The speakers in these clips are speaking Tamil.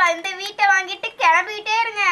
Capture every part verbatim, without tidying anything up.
இந்த வீட்டை வாங்கிட்டு கிளம்பிட்டே இருங்க.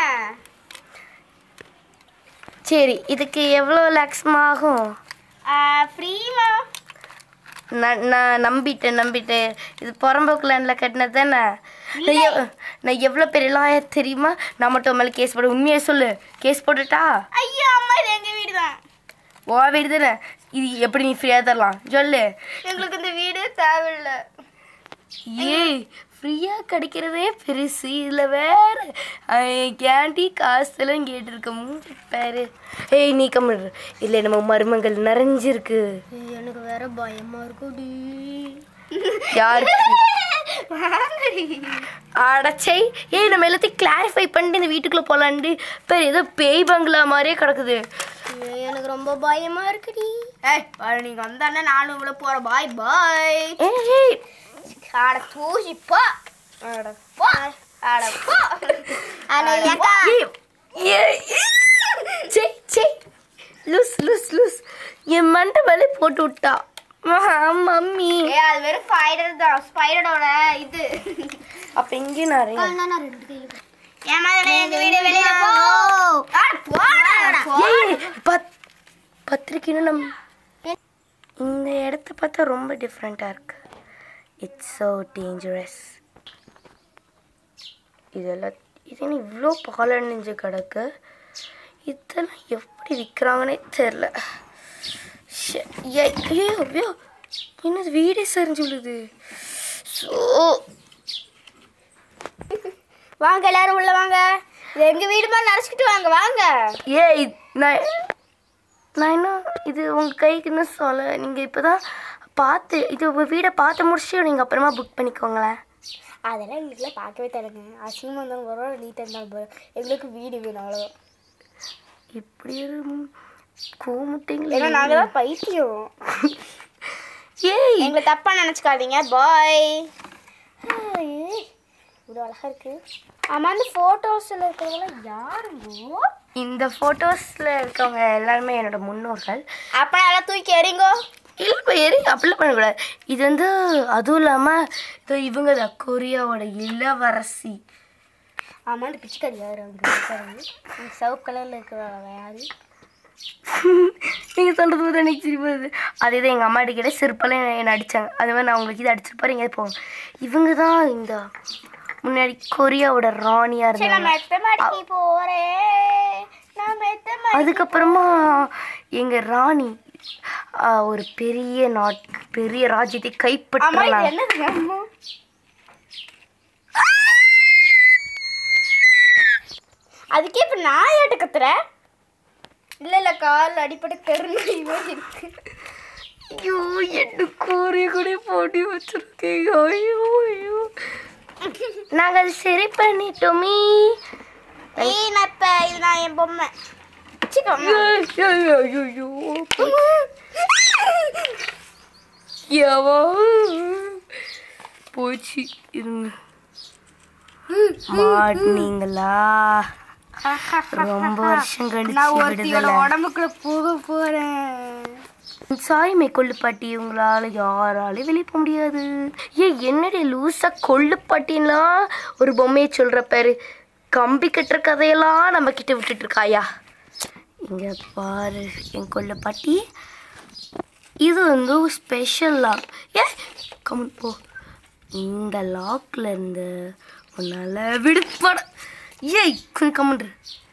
சரி, இதுக்கு எவ்வளோ லேக்ஸ்மா ஆகும்? ஃப்ரீமா? நான் நான் நம்பிட்டேன் நம்பிட்டேன் இது புறம்போக்கு லேண்டில் கட்டினது தானே. நான் எவ்வளோ பெரிய லாயர் தெரியுமா? நான் மட்டும் மேலே கேஸ் போட. உண்மையாக சொல்லு, கேஸ் போட்டுட்டா? ஐயோ அம்மா, இது எங்கள் வீடு தான். ஓ வீடு தானே, இது எப்படி நீ ஃப்ரீயாக தரலாம் சொல்லு? எங்களுக்கு இந்த வீடு தேவையில்லை. ஏய், ஃப்ரீயாக கிடைக்கிறதே பெருசு, இதில் வேறு கேண்டி காசுலாம் கேட்டுருக்க மூணு பேர். ஏய் நீ கம்மிடு, இல்லை நம்ம மருமங்கள் நிறைஞ்சிருக்கு. எனக்கு வேற பயமா இருக்குடி. யாருக்கு? அடச்சை. ஏய் நம்ம எல்லாத்தையும் கிளாரிஃபை பண்ணிட்டு இந்த வீட்டுக்குள்ளே போகலான்ட்டு இப்போ ஏதோ பேய் பங்களா மாதிரியே கிடக்குது. எனக்கு ரொம்ப பயமா இருக்குடி. ஏய் நீங்க வந்தானே நானும் இவ்வளோ போகிறேன். பாய் பாய். ஏய் ஆட தூசிப்பா. ஆடப்பா ஆடப்பா. செய் செய் லூஸ் லூஸ் லூஸ் என் மண்டை மேலே போட்டு விட்டா மம்மி. ஏ அது வெறும் ஸ்பைடர் தான், ஸ்பைடரோட இது. அப்போ இங்கே நிறைய பத்திரிக்கைன்னு நம்ம இந்த இடத்த பார்த்தா ரொம்ப டிஃப்ரெண்ட்டாக இருக்கு. It's so dangerous. இதெல்லாம் இது என்ன இவ்வளோ பாலடைஞ்சு கிடக்கு? இதெல்லாம் எப்படி விற்கிறாங்கன்னே தெரில. ஐயோ ஐயோ என்னது வீடே சரிஞ்சு விழுது. ஸோ வாங்க எல்லாரும் உள்ள வாங்க. இது எங்க வீடு மாதிரி நினச்சிக்கிட்டு வாங்க வாங்க. ஏய் நான் நான் இன்னும் இது உங்கள் கைக்கு இன்னும் சொல்ல. நீங்கள் இப்போ தான் பார்த்து இது உங்கள் வீடை பார்த்து முடிச்சுட்டு நீங்கள் அப்புறமா புக் பண்ணிக்கோங்களேன். அதெல்லாம் எங்களுக்குலாம் பார்க்கவே தருங்க. அசிங்கமாக இருந்தாலும் வரும், நீட்டாக இருந்தாலும் வரும். எங்களுக்கு வீடு வேணும் அவ்வளோ. இப்படி ஒரு கூமுட்டிங்களா? ஏன்னா நாங்கள் தான் பைத்தியம். ஏய் எங்களை தப்பாக நினச்சிக்காதீங்க. பாய். இவ்வளோ அழகாக இருக்கு. ஆமாம், அந்த ஃபோட்டோஸில் இருக்கிறவங்களாம் யாருங்கோ? இந்த ஃபோட்டோஸில் இருக்கவங்க எல்லாருமே என்னோட முன்னோர்கள். அப்போ நல்லா தூக்கி எறிங்கோ. இல்லை எரி அப்படிலாம் பண்ணக்கூடாது. இது வந்து அதுவும் இல்லாமல் இதோ இவங்க தான் கொரியாவோட இளவரசி. ஆமாம், இந்த பிச்சுக்காரி யார்? அவங்க சிவப்பு கலரில் இருக்கிறவங்க யார்? நீங்கள் சொல்கிறது போது எனக்கு சிரிப்பாது. அதே தான் எங்கள் அம்மா அடிக்கிட்ட செருப்பெல்லாம் என்னை அடித்தாங்க. அது மாதிரி நான் உங்களுக்கு இது அடிச்சிருப்பாரு எங்கேயாவது போவோம். இவங்க தான் இந்த முன்னாடி கொரியாவோட ராணியாக இருந்தாங்க. அதுக்கப்புறமா எங்கள் ராணி ஒரு பெரிய நாட் பெரிய ராஜ்யத்தை கைப்பற்றாங்க. அதுக்கே இப்போ நான் ஏட்டு கத்துற? இல்லை இல்லை, கால் அடிப்படை கருணை இருக்கு. ஐயோ என்ன கோரிய கூட போட்டி வச்சிருக்கீங்க. ஐயோ ஐயோ நாங்கள் அது சரி பண்ணிட்டோமே. ஏய் நான் இப்போ இது நான் என் பொம்மை போச்சு. இருங்க மாட்டினீங்களா? ரொம்ப வருஷம் கழிச்சு உடம்புக்குள்ள போக போறேன். சாய்மை கொள்ளுப்பாட்டி உங்களால் யாராலையும் வெளியே போக முடியாது. ஏன் என்னடி லூஸா கொள்ளுப்பாட்டின்லாம் ஒரு பொம்மையை சொல்கிற பேரு? கம்பி கட்டுற கதையெல்லாம் நம்ம கிட்ட விட்டுட்டு இருக்காயா? இங்கே பாரு என் கொள்ளுப்பாட்டி. இது வந்து ஸ்பெஷல் லாக். ஏ கம்மன் போ. இந்த லாக்ல இருந்து உன்னால் விடுபட ஏய் கொஞ்சம் கம்மன்று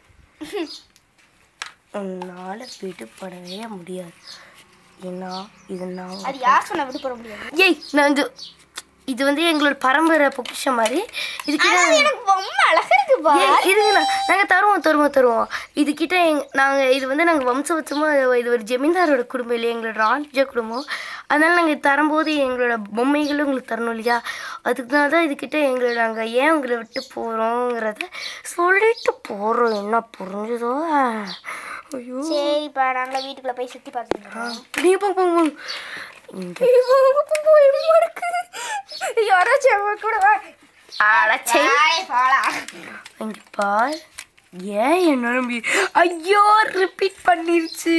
உன்னால் விடுபடவே முடியாது. ஏன்னா இது நான் அது யார் சொன்ன விடுபட முடியாது? ஏய் நான் இது இது வந்து எங்களோட பரம்பரை பொக்கிஷம் மாதிரி. இதுக்கிட்ட எனக்கு ரொம்ப அழகா இருக்குப்பா. இருங்கண்ணா நாங்கள் தருவோம் தருவோம் தருவோம் இதுக்கிட்ட எங் நாங்கள் இது வந்து நாங்கள் வம்சவச்சமாக இது ஒரு ஜமீன்தாரோட குடும்பம் இல்லையா, எங்களோட ராஜ குடும்பம். அதனால் நாங்கள் தரும்போது எங்களோட பொம்மைகளும் உங்களுக்கு தரணும் இல்லையா, அதுக்குனால தான் இதுக்கிட்ட எங்களை நாங்கள் ஏன் உங்களை விட்டு போகிறோங்கிறத சொல்லிட்டு போகிறோம். என்ன புரிஞ்சுதோ? ஐயோ சரிப்பா, நாங்களே வீட்டுக்குள்ளே போய் சுற்றி பார்த்துக்கலாம். நீ போங்க இங்கே யாராச்சும் கூட இங்கே பார். ஏன் என்ன ஐயோ ரிப்பீட் பண்ணிருச்சு.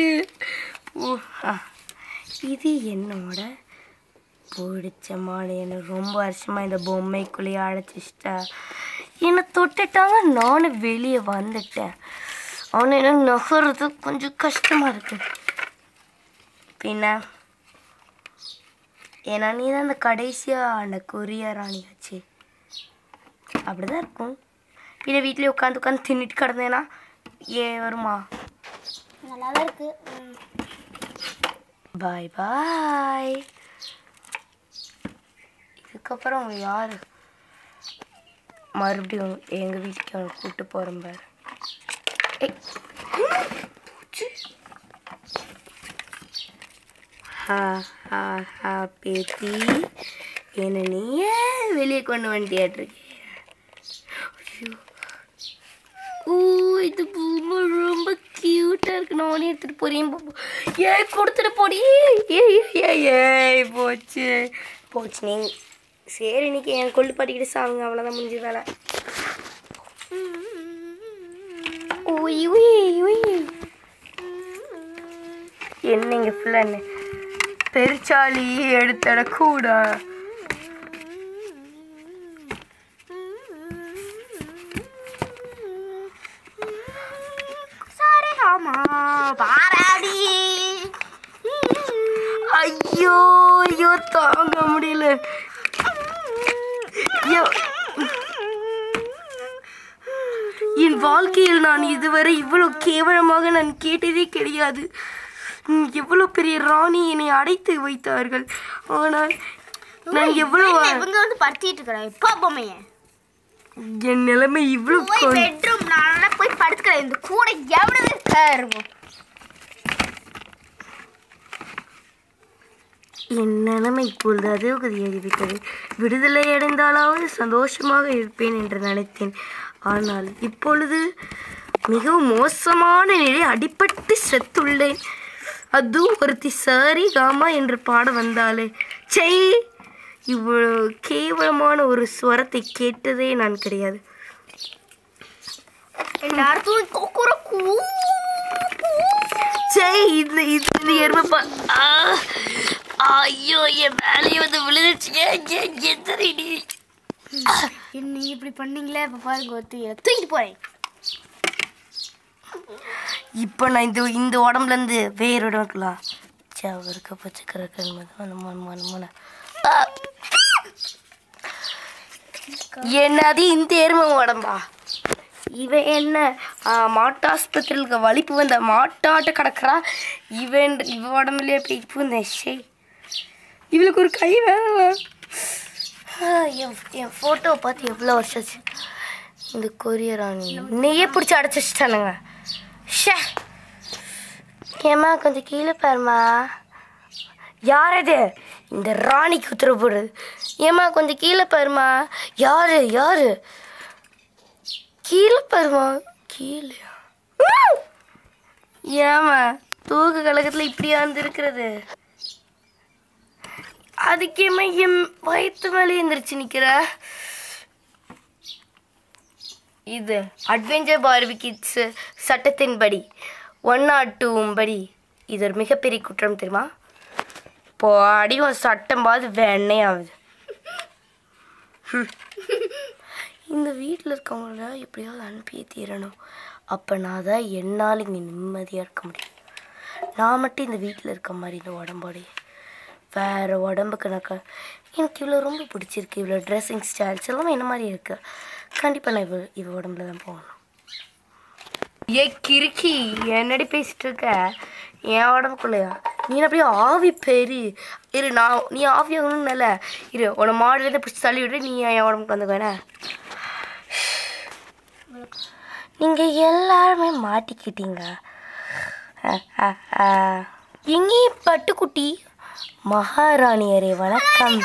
இது என்னோட பிடிச்ச மாடு. எனக்கு ரொம்ப வருஷமாக இந்த பொம்மைக்குள்ளேயே அழைச்சிட்டா. என்னை தொட்டுட்டாங்க, நானும் வெளியே வந்துட்டேன். ஆனால் என்ன நகர்றது கொஞ்சம் கஷ்டமாக இருக்கு. பின்ன ஏன்னா நீ தான் அந்த கடைசியாக அந்த கொரியா ராணியாச்சு, அப்படிதான் இருக்கும். பின்ன வீட்டிலே உட்காந்து உட்காந்து தின்னுட்டு கிடந்தேன்னா ஏன் வருமா? நல்லா தான் இருக்கு. பாய் பாய். இதுக்கப்புறம் அவங்க யார் மறுபடியும் எங்கள் வீட்டுக்கு அவங்க கூப்பிட்டு போகிறேன் பாரு. ஹா ஹா ஹா பேத்தி, என்ன நீ ஏன் வெளியே கொண்டு வந்துட்டியாட்டிருக்கே? ஓ, இது பூமை ரொம்ப க்யூட்டாக இருக்கு. நானே எடுத்துகிட்டு போறேன். ஏன் கொடுத்துட்டு போடி. ஏ ஏ ஏய் போச்சு போச்சு. நீ சரி, இன்னைக்கு என் கொள்ளு பாட்டிக்கிட்டு சாங்க, அவ்வளோதான் முடிஞ்சதால. உய் உய் உய். என்னங்க ஃபுல்லாக என்ன பெருச்சாலி எடுத்தட கூட. சாரி ஆமா பாராடி. ஐயோ ஐயோ தாங்க முடியல. ஐயோ, என் வாழ்க்கையில் நான் இதுவரை இவ்வளவு கேவலமாக நான் கேட்டதே கிடையாது. எவ்வளவு பெரிய ராணி என்னை அடைத்து வைத்தார்கள். ஆனால் நான் எவ்வளவு இவங்க வந்து படுத்திட்டு இருக்கிறேன். இப்போ பொம்மைய என் நிலைமை இவ்வளவு பெட்ரூம் நான் போய் படுத்துக்கிறேன். இந்த கூட எவ்வளவு இருக்கும். என் நிலைமை இப்பொழுது அதே கதியாகிவிட்டது. விடுதலை அடைந்தாலாவது சந்தோஷமாக இருப்பேன் என்று நினைத்தேன். ஆனால் இப்பொழுது மிகவும் மோசமான நிலை, அடிபட்டு செத்துள்ளேன். அதுவும் ஒருத்தி சாரி காமா என்று பாட வந்தாலே சை, இவ்வளவு கேவலமான ஒரு ஸ்வரத்தை கேட்டதே நான் கிடையாது. சை, இந்த இது எருமைப்பா. ஐயோ, என் வேலையை வந்து விழுந்துச்சு. என்ன இப்படி பண்ணீங்களே? இப்போ பாருங்க, ஒருத்தி தூக்கிட்டு போறேன். இப்போ நான் இந்த இந்த உடம்புலேருந்து வேறு உடம்புக்கலாம் சவருக்கு பச்சைக்கரை மன என்னது இந்த எருமை உடம்பா? இவன் என்ன மாட்டாஸ்பத்திரியில் வலிப்பு வந்த மாட்டாட்ட கிடக்குறா. இவன் இவ உடம்புலேயே போய் பூந்தேன். ஷே, இவளுக்கு ஒரு கை வேலை. என் என் ஃபோட்டோவை பார்த்து எவ்வளோ வருஷம் ஆச்சு. இந்த கொரிய ராணி நெய்யே பிடிச்சி அடைச்சி வச்சுட்டானுங்க. ஷே, ஏம்மா கொஞ்சம் கீழே பாருமா. யார் அது? இந்த ராணிக்கு உத்தரவு போடுறது. ஏம்மா கொஞ்சம் கீழே பாருமா. யாரு யாரு? கீழே பாருமா. கீழே ஏம்மா தூக்கு கழகத்தில் இப்படியா இருந்துருக்கிறது? அதுக்கேம்மா என் வயிற்று மேலே எழுந்திரிச்சு நிற்கிற? இது அட்வென்ச்சர் பார்பி கிட்ஸ் சட்டத்தின்படி ஒன் நாட் டூம் படி இது ஒரு மிகப்பெரிய குற்றம் தெரியுமா? இப்போ அடிவம் சட்டம் பார்த்து வெண்ணே ஆகுது. இந்த வீட்டில் இருக்கவங்கள எப்படியாவது அனுப்பியே தீரணும். அப்போ நான் தான் என்னால் இங்கே நிம்மதியாக இருக்க முடியும். நான் மட்டும் இந்த வீட்டில் இருக்க மாதிரி இந்த உடம்போடைய வேறு உடம்புக்கு எனக்கு எனக்கு இவ்வளோ ரொம்ப பிடிச்சிருக்கு. இவ்வளோ ட்ரெஸ்ஸிங் ஸ்டைல்ஸ் எல்லாமே என்ன மாதிரி இருக்குது. கண்டிப்பாக நான் இவ இவ உடம்புல தான் போகணும். ஏ கிறுக்கி, என்னடி பேசிட்டு இருக்க? என் உடம்புக்குள்ளையா? நீ அப்படியே ஆவி பேரு இரு. நான் நீ ஆவி ஆகணும்னு இல்லை இரு. உன்னை மாடுலேருந்து பிடிச்சி தள்ளி விட்டு நீ என் உடம்புக்கு வந்துக்குவேனே. நீங்கள் எல்லாருமே மாட்டிக்கிட்டீங்க. எங்கேயும் பட்டுக்குட்டி மகாராணியரே வணக்கம்.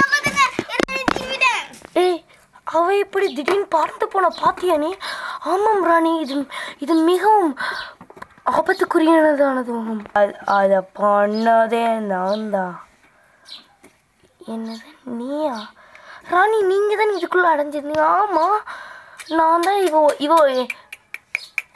ஏய், அவ இப்படி திடீர்னு பறந்து போன பாத்தியா நீ? ஆமாம் ராணி, இது இது மிகவும் ஆபத்துக்குரியதானது. அதை பண்ணதே நான் தான். என்னது நீயா? ராணி, நீங்கள் தான் இதுக்குள்ளே அடைஞ்சிருந்தீங்க. ஆமாம், நான் தான். இவோ இவோ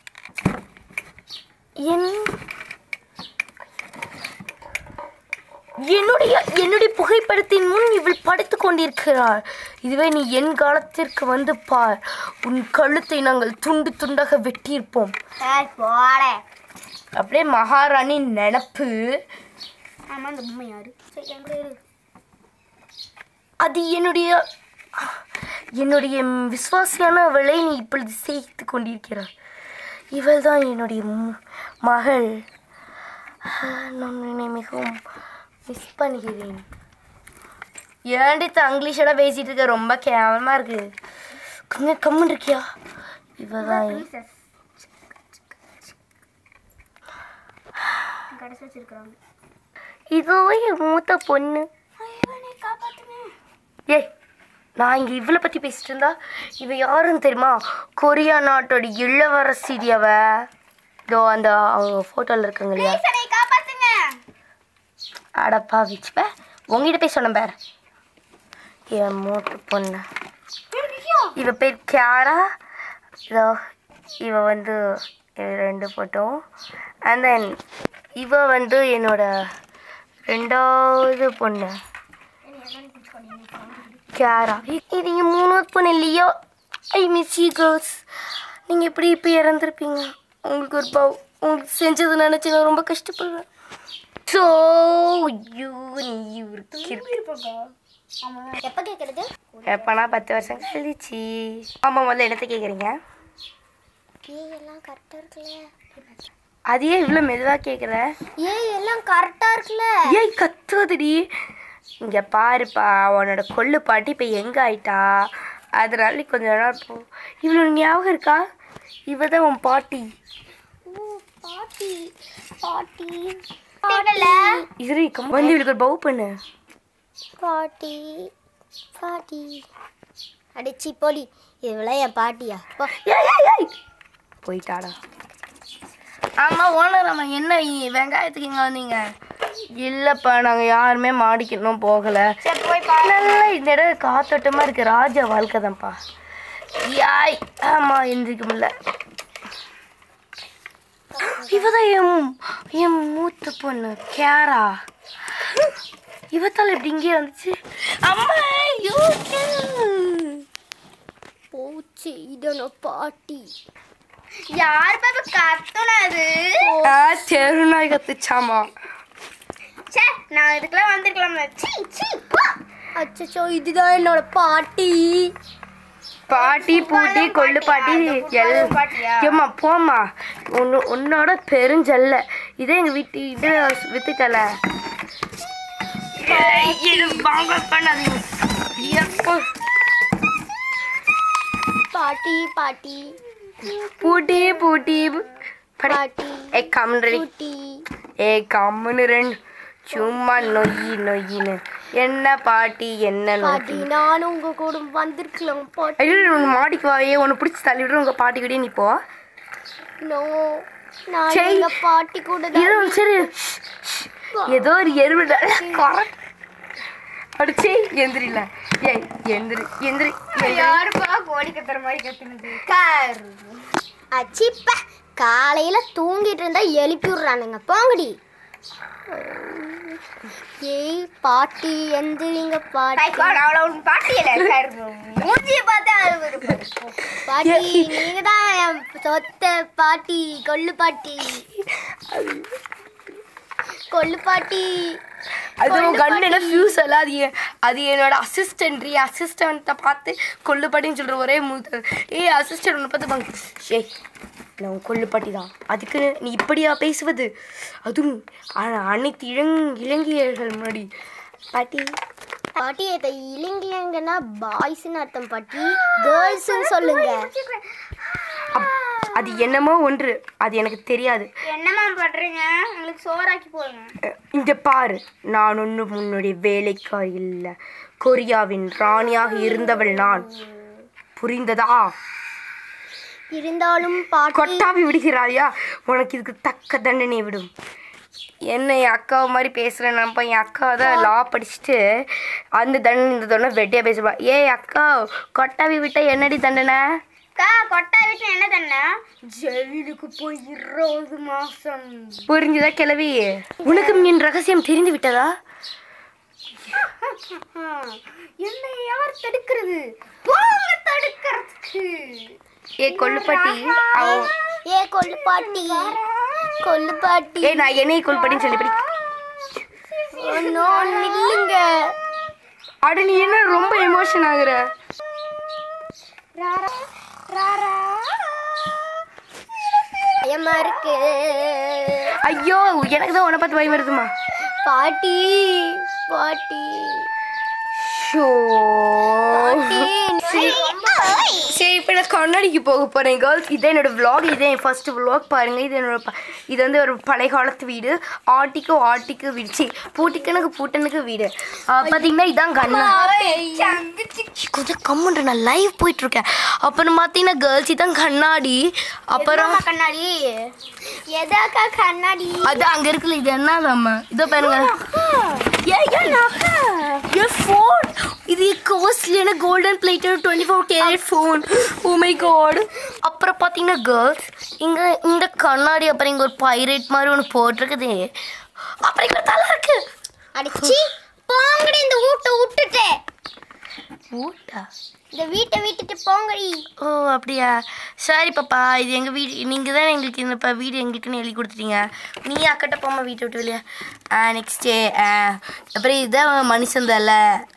என் என்னுடைய என்னுடைய புகைப்படத்தின் முன் இவள் படுத்து கொண்டிருக்கிறாள். இதுவே நீ என் காலத்திற்கு வந்து பார், உன் கழுத்தை நாங்கள் துண்டு துண்டாக வெட்டியிருப்போம். அப்படியே மகாராணி நினப்பு. அது என்னுடைய என்னுடைய விசுவாசியான அவளை நீ இப்பொழுது செய்து கொண்டிருக்கிறாள். இவள் தான் என்னுடைய மகள். நான் என்னை மிகவும் மிஸ் பண்ணுகிறேன். ஏன்டி இங்கிலீஷோட பேசிட்டு இருக்க? ரொம்ப கேவலமா இருக்கு. கொஞ்சம் கம்முன்னு இருக்கியா? இவதான் இதோ என் மூத்த பொண்ணு. ஏய், நான் இங்க இவளை பத்தி பேசிட்டு இருந்தா இவ யாருன்னு தெரியுமா? கொரியா நாட்டோட இளவரசி அவ. இதோ அந்த அவங்க போட்டோல இருக்காங்க இல்லையா? அடப்பா வச்சுப்ப, உங்ககிட்ட போய் சொன்ன பேர் என் மூத்த பொண்ணு. இவ பேர் கியாரா. இதோ இவ வந்து ரெண்டு போட்டோ. அண்ட் தென் இவ வந்து என்னோட ரெண்டாவது பொண்ணு கியாரா. இது என் மூணாவது பொண்ணு இல்லையோ? I miss you girls. நீங்கள் எப்படி இப்போ இறந்துருப்பீங்க. உங்களுக்கு ஒரு பவு உங்களுக்கு செஞ்சது நினச்சி நான் ரொம்ப கஷ்டப்படுறேன். ஸோ யூ நீ எப்போ கேட்குறது? எப்போனா பத்து வருஷம் கழிச்சு. ஆமாம், முதல்ல இடத்த கேட்குறீங்க. எல்லாம் கரெக்டாக இருக்குல்ல? அதையே இவ்வளோ மெதுவாக கேட்குற? ஏய் எல்லாம் கரெக்டாக இருக்குல்ல? ஏய் கத்துவதுடி. இங்கே பாருப்பா, உன்னோட கொள்ளு பாட்டி இப்போ எங்கே ஆயிட்டா, அதனால கொஞ்ச நாள் போ. இவ்வளோ ஞாபகம் இருக்கா? இவ தான் உன் பாட்டி. பாட்டி பாட்டி இது வந்து இவளுக்கு ஒரு பவு பண்ணு. பாட்டி பாட்டி அடிச்சி போடி. இவெல்லாம் என் பாட்டியா? போயிட்டாடா. ஆமாம் ஓனர், ஆமாம். என்ன வெங்காயத்துக்கு இங்கே வந்தீங்க? இல்லைப்பா, நாங்கள் யாருமே மாடிக்கணும் போகலை. நல்லா இந்த இடம் காத்தோட்டமாக இருக்குது. ராஜா வாழ்க்கை தான்ப்பா. யாய் ஆமாம், எந்திரிக்க முடியல. இவதான் என் என் மூத்த பொண்ணு கியாரா. இவத்தால் எப்படி இங்கே வந்துச்சு? அம்மா போச்சு. இதோ பாட்டி. யார் பாப்பா கத்துனது? தெருநாய் கத்துச்சாமா. சே, நான் இதுக்கெல்லாம் வந்திருக்கலாம். அச்சோ, இதுதான் என்னோட பாட்டி. பாட்டி பூட்டி கொள்ளு பாட்டி எல்மா போம்மா. உன்னு உன்னோட பெருஞ்சல்ல இதே எங்கள் வீட்டு இது வித்துக்கல. பாட்டி பாட்டி பூட்டி பூட்டி பாட்டி ஏ கம்முன்னு ஏ கம்முன்னு ரெண்டு சும்மா நொய்யி நொய்யின்னு. என்ன பாட்டி என்ன பாட்டி? நானும் உங்க கூட வந்திருக்கலாம் பாட்டி. ஐயோ, உன் மாடிக்கு வாயே, உன்னை பிடிச்சி தள்ளிவிட்டு உங்க பாட்டி கூடயே நீ போ. நோ, நான் எங்க பாட்டி கூட தான். சரி, ஏதோ ஒரு எருவிட அடிச்சு எந்திரில. ஏய் எந்திரி எந்திரி. யாருப்பா கோழி கத்துற மாதிரி கத்துனது? அச்சிப்ப, காலையில தூங்கிட்டு இருந்தா எழுப்பி விடுறானுங்க. போங்கடி. ஏய் பாட்டி எந்திரிங்க பாட்டி. பாட்டி நீங்க தான் என் சொத்த பாட்டி. கொள்ளு பாட்டி கொள்ளு பாட்டி. அது கண்ணு ஃபியூஸ் எல்லாம். அது அது என்னோட அசிஸ்டன்ட். அசிஸ்டண்ட்டை பார்த்து கொள்ளுப்பாட்டின்னு சொல்கிற ஒரே மூத்த. ஏய் அசிஸ்டன்ட் ஒன்று பார்த்து பாங்க. ஏய் நான் கொள்ளுப்பாட்டி தான். அதுக்கு நீ இப்படியா பேசுவது? அதுவும் அனைத்து இளங் இளைஞர்கள் முன்னாடி. பாட்டி பாட்டி இதை இளைஞங்கன்னா பாய்ஸ்ன்னு அர்த்தம் பாட்டி. கேர்ள்ஸ்ன்னு சொல்லுங்க. அது என்னமோ ஒன்று, அது எனக்கு தெரியாது. என்னமா பண்றீங்க? உங்களுக்கு சோறாக்கி போடுங்க. இந்த பாரு, நான் ஒன்றும் உன்னுடைய வேலைக்காய் இல்லை. கொரியாவின் ராணியாக இருந்தவள் நான். புரிந்ததா? இருந்தாலும் பாட்டி கொட்டாவி விடுகிறாயா? உனக்கு இதுக்கு தக்க தண்டனை விடும். என்ன என் அக்காவை மாதிரி பேசுகிறேன் நினப்பா. என் அக்கா தான் லா படிச்சுட்டு அந்த தண்டனை இந்த தண்டனை வெட்டியாக பேசுவா. ஏய் அக்கா, கொட்டாவி விட்டால் என்னடி தண்டனை? அக்கா கொட்டா வீட்டுல என்ன தண்ணா ஜெயிலுக்கு போய் இருபது மாசம். புரிஞ்சுதா கிளவி? உனக்கு என் ரகசியம் தெரிந்து விட்டதா? என்னை யார் தடுக்கிறது? போங்க தடுக்கிறதுக்கு. ஏ கொள்ளுப்பாட்டி, ஏ கொள்ளுப்பாட்டி, கொள்ளுப்பாட்டி. ஏ நான் என்னைய கொள்ளுப்பாட்டின்னு சொல்லி நில்லுங்க. அட நீ என்ன ரொம்ப எமோஷன் ஆகுற? பயமா இருக்கு. ஐயோ எனக்கு தான் உன்னை பார்த்து பயம் வருதுமா. பாட்டி பாட்டி சரி இப்போ நான் கண்ணாடிக்கு போக போகிறேன் கேர்ள்ஸ். இதே என்னோட விளாக், இதே என் ஃபர்ஸ்ட் விளாக் பாருங்கள். இது என்னோட இது வந்து ஒரு பழைய காலத்து வீடு. ஆட்டிக்கு ஆட்டிக்கு வீடு, சி பூட்டிக்கனுக்கு பூட்டனுக்கு வீடு. பார்த்தீங்கன்னா இதான் கண்ணா. கொஞ்சம் கம்முன்ற நான் லைவ் போயிட்டுருக்கேன். அப்புறம் பார்த்தீங்கன்னா கேர்ள்ஸ் இதான் கண்ணாடி. அப்புறம் கண்ணாடி எதாக்கா கண்ணாடி அது அங்கே இருக்குல்ல, இது என்னதாம்மா? இதோ பாருங்க. ஃபோன் இது காஸ்ட்லியான golden plated twenty four carat phone. Oh my god. அப்புறம் பார்த்தீங்கன்னா கேர்ள்ஸ் இங்கே இந்த கண்ணாடி, அப்புறம் இங்கே ஒரு பைரேட் மாதிரி ஒன்று போட்டிருக்குது. அப்புறம் இங்கே தலை இருக்கு. அடிச்சு போங்கடி, இந்த வீட்டை விட்டுட்டு. வீட்டா? இந்த வீட்டை விட்டுட்டு போங்கடி. ஓ அப்படியா, சரி பாப்பா. இது எங்கள் வீடு, நீங்கள் தான் எங்களுக்கு இந்த இப்போ வீடு எங்களுக்குன்னு எழுதி கொடுத்துட்டீங்க. நீ அக்கட்ட போமா வீட்டை விட்டு வெளியே. நெக்ஸ்ட்டு அப்புறம் இதுதான் மனுஷந்தல்ல.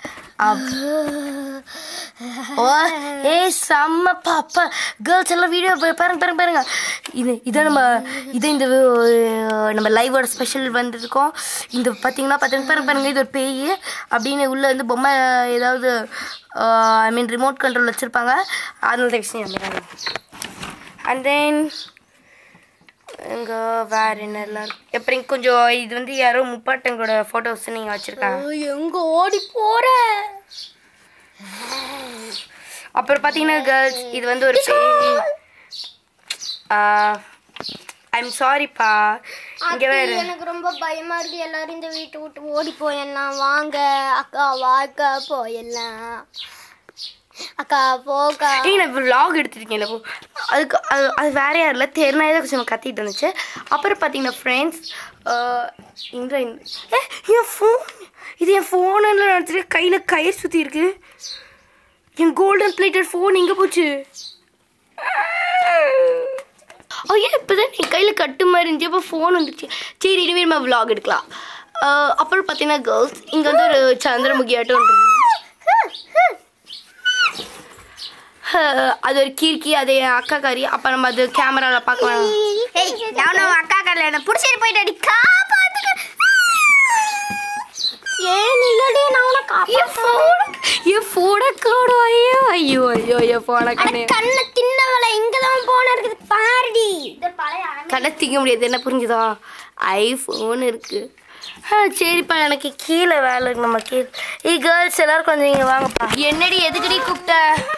ஓ ஏ செம்ம பாப்பா. கேர்ள்ஸ் எல்லாம் வீடியோ பாருங்க பாருங்க பாருங்க. இது இதை நம்ம இதை இந்த நம்ம லைவோட ஸ்பெஷல் வந்துருக்கோம். இந்த பார்த்தீங்கன்னா பார்த்தீங்கன்னா பாருங்க பாருங்க, இது ஒரு பேய் அப்படின்னு உள்ளே வந்து பொம்மை ஏதாவது ஐ மீன் ரிமோட் கண்ட்ரோல் வச்சுருப்பாங்க. அதனால தான். அண்ட் தென் இங்கே வேறு என்ன எல்லாம் எப்படி கொஞ்சம் இது வந்து யாரோ முப்பாட்டங்களோட ஃபோட்டோஸ் நீங்கள் வச்சுருக்காங்க. எங்கே ஓடி போகிற? அப்புறம் பார்த்தீங்கன்னா கேர்ள்ஸ் இது வந்து ஒரு பேய். ஐம் சாரிப்பா. இங்கே வேறு எனக்கு ரொம்ப பயமா இருக்கு. எல்லாரும் இந்த வீட்டை விட்டு ஓடி போயிடலாம். வாங்க அக்கா, வாக்கா போயிடலாம். அக்கா போக்கா. ஏய் நான் இப்போ விலாக் எடுத்துருக்கேன்ல, அதுக்கு அது அது வேற யாரும் இல்லை, தேர்னாயே தான் கொஞ்சம் கத்திட்டு இருந்துச்சு. அப்புறம் பார்த்தீங்கன்னா ஃப்ரெண்ட்ஸ் இங்கே ஏ என் ஃபோன், இது என் ஃபோனில் நினச்சிட்டு கையில் கயிறு சுற்றி இருக்கு. என் கோல்டன் பிளேட்டட் ஃபோன் எங்கே போச்சு? ஐயோ இப்போதான் என் கையில் கட்டு மாதிரி இருந்துச்சு. அப்போ ஃபோன் வந்துச்சு. சரி இனிமேல் நம்ம விலாக் எடுக்கலாம். அப்புறம் பார்த்தீங்கன்னா கேர்ள்ஸ் இங்கே வந்து ஒரு சந்திரமுகி ஆட்டம் ஒன்று. அது ஒரு கீர்க்கி, அது அக்கா காரி. அப்போ நம்ம அது கேமராவில் பார்க்கலாம். நானும் அக்கா காரில் என்ன பிடிச்சிட்டு போயிட்டு அடி காப்பாத்துக்க. ஏன் இல்லடி நான் உன காப்பாத்துறேன். என் ஃபோனை காணோ. ஐயோ ஐயோ ஐயோ என் ஃபோனை காணோ. கண்ணை தின்னவள இங்கே தான் போன இருக்குது பாருடி. இந்த பழைய கண்ணை திங்க முடியாது, என்ன புரிஞ்சுதா? ஐஃபோன் இருக்குது. ஆ சரிப்பா, எனக்கு கீழே வேலை இருக்கு. நம்ம கீழே ஏ கேர்ள்ஸ் எல்லோரும் கொஞ்சம் இங்கே வாங்கப்பா. என்னடி எதுக்கடி கூப்பிட்ட?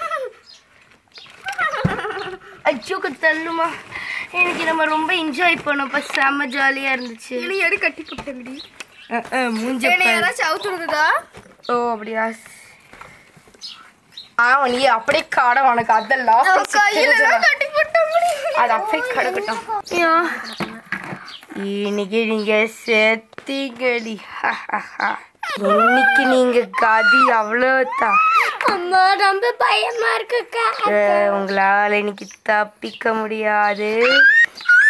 அச்சோ தள்ளுமா. எனக்கு நம்ம ரொம்ப என்ஜாய் பண்ணோம்ப்பா, செம்ம ஜாலியாக இருந்துச்சு. எடு கட்டி கூப்பிட்டேங்கடி. மூஞ்ச யாராச்சும் அவுத்துருக்குதா? ஓ அப்படியா? ஆ நீ அப்படியே கடை உனக்கு அதெல்லாம் கட்டி போட்டோம். அது அப்படியே கடக்கட்டும். இன்னைக்கு நீங்க செத்தீங்கடி. இன்னைக்கு நீங்க கதி அவ்வளோதான். அம்மா ரொம்ப பயமா இருக்குக்கா. உங்களால இன்னைக்கு தப்பிக்க முடியாது.